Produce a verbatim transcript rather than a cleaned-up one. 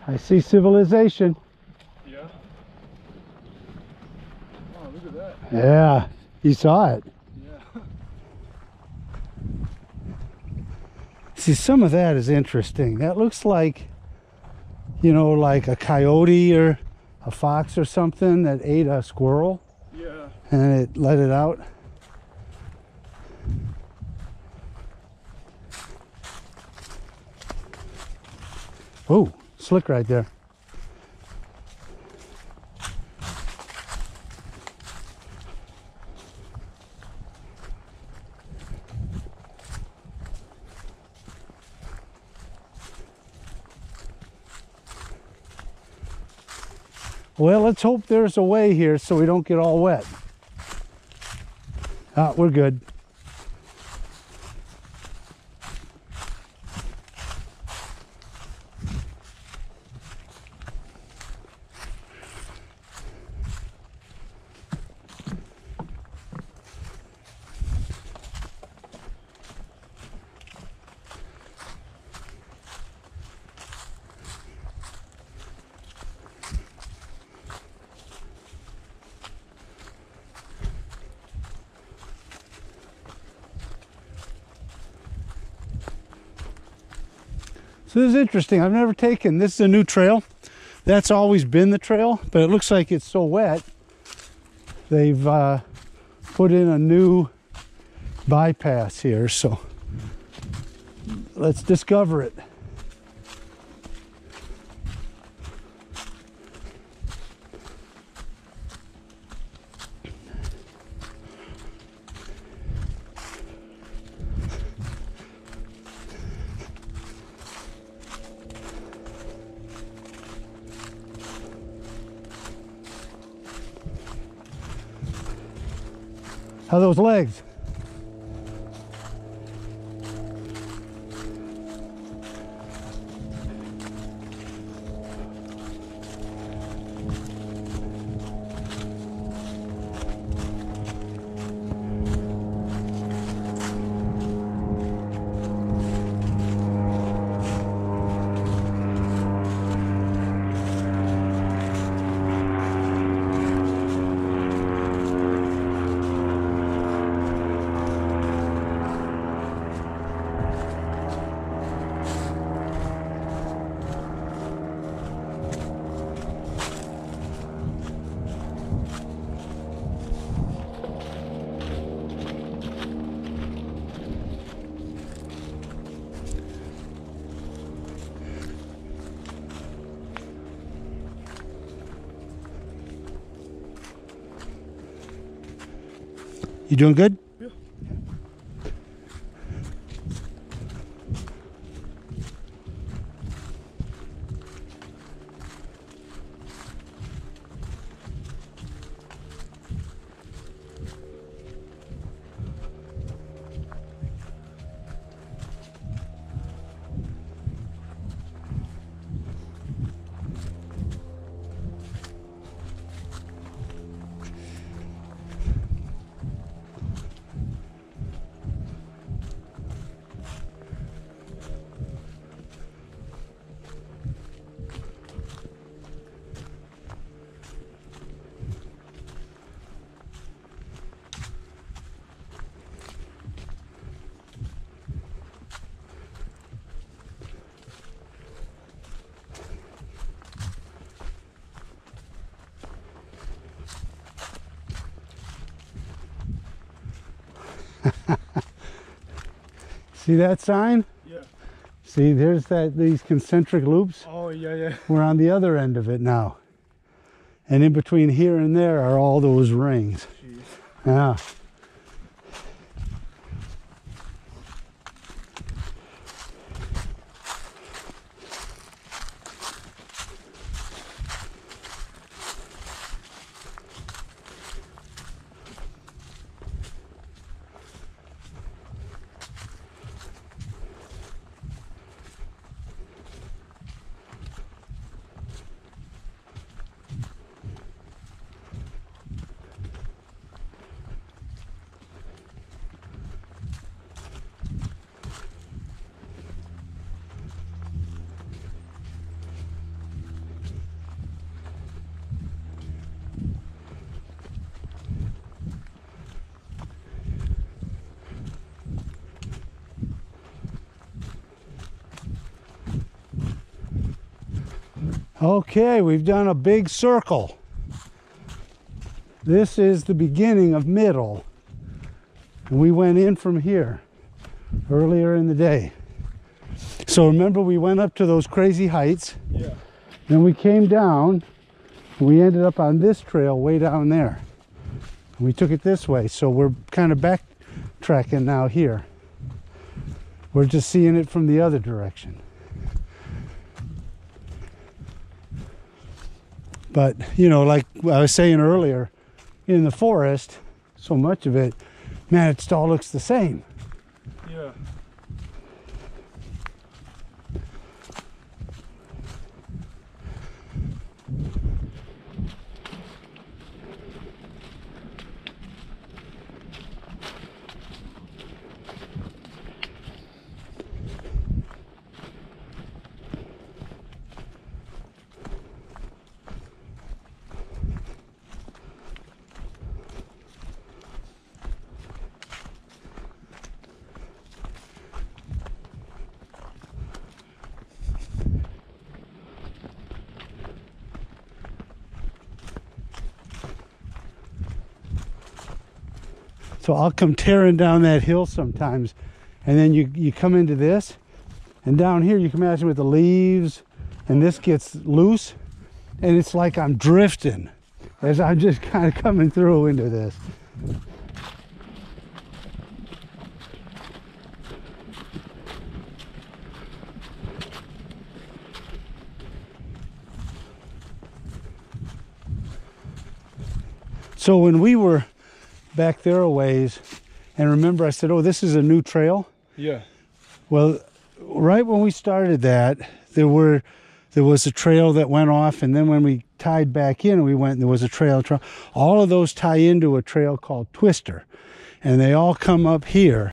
I see civilization. Yeah. Oh, look at that. Yeah, you saw it. Yeah. See, some of that is interesting. That looks like, you know, like a coyote or a fox or something that ate a squirrel. Yeah. And it let it out. Oh, slick right there. Well, let's hope there's a way here so we don't get all wet. Ah, we're good. So this is interesting. I've never taken, this is a new trail. That's always been the trail, but it looks like it's so wet. They've uh, put in a new bypass here, so let's discover it. How are those legs? You doing good? Yeah. See that sign? Yeah. See, there's that these concentric loops. Oh, yeah, yeah. We're on the other end of it now. And in between here and there are all those rings. Jeez. Yeah. Okay, we've done a big circle. This is the beginning of Middle. And we went in from here earlier in the day. So remember, we went up to those crazy heights. Yeah. Then we came down. And we ended up on this trail way down there. And we took it this way. So we're kind of backtracking now here. We're just seeing it from the other direction. But, you know, like I was saying earlier, in the forest, so much of it, man, it all looks the same. Yeah. So I'll come tearing down that hill sometimes, and then you, you come into this, and down here you can imagine with the leaves, and this gets loose, and it's like I'm drifting as I'm just kind of coming through into this. So when we were back there a ways, and remember I said, oh, this is a new trail. Yeah. Well, right when we started that, there were there was a trail that went off, and then when we tied back in, we went, there was a trail, trail. All of those tie into a trail called Twister, and they all come up here.